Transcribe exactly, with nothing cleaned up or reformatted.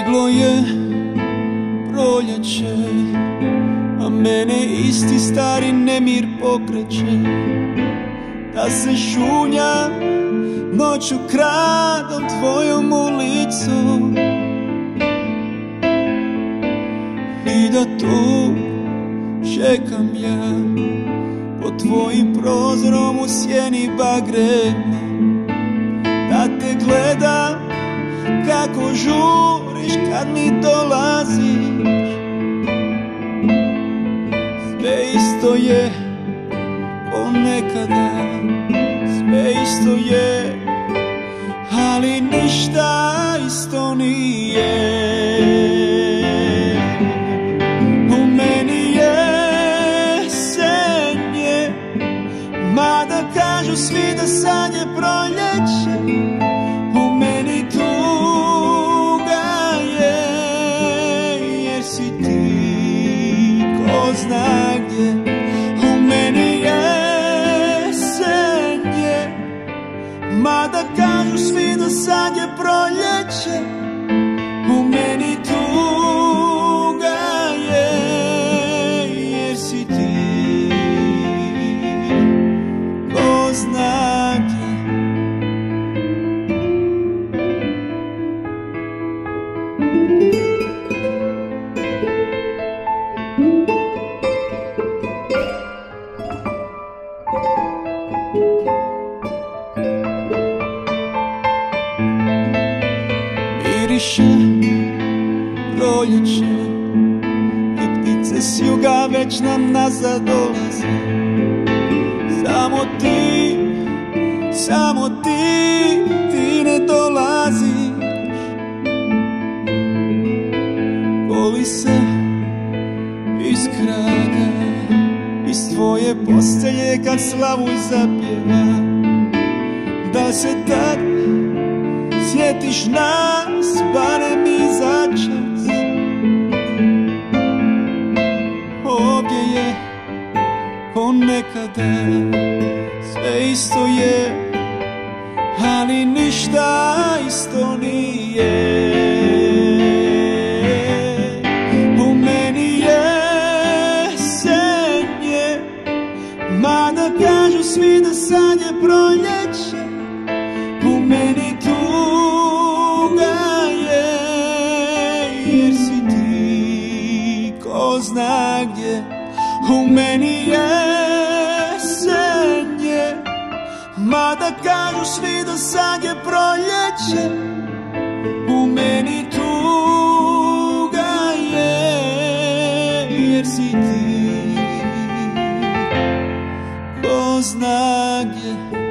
Stiglo je proljeće, a mene isti stari nemir pokreće, da se šunja noću kradom tvojom ulicom i da tu čekam ja pod tvojim prozorom u sjeni bagrema, da te gledam kako žuriš kad mi dolaziš. Sve isto je ko nekada, sve isto je, ali ništa isto nije. U meni je senje, mada kažu svi da sad je proljeće. U meni tuga je, jer si ti ko zna gdje. U meni je senje, mada kažu svi da sad je proljeće. U meni tuga je, jer si ti ko zna gdje. Miriše proljeće i ptice s juga već nam nazad dolaze. Samo ti, samo ti, ti ne dolaziš. Boli se iz kraga, iz tvoje postelje kad Slavuj zapjeva, da se tad sjetiš nas, barem i za čas. Ovdje je ko nekada, sve isto je, ali ništa isto nije. U meni je senje, mada kažu svi da sad je proljeće. U meni tuga je, jer si ti ko zna gdje. U meni je senje, mada kažu svi da sad je proljeće. U meni tuga je, jer si ti ko zna gdje.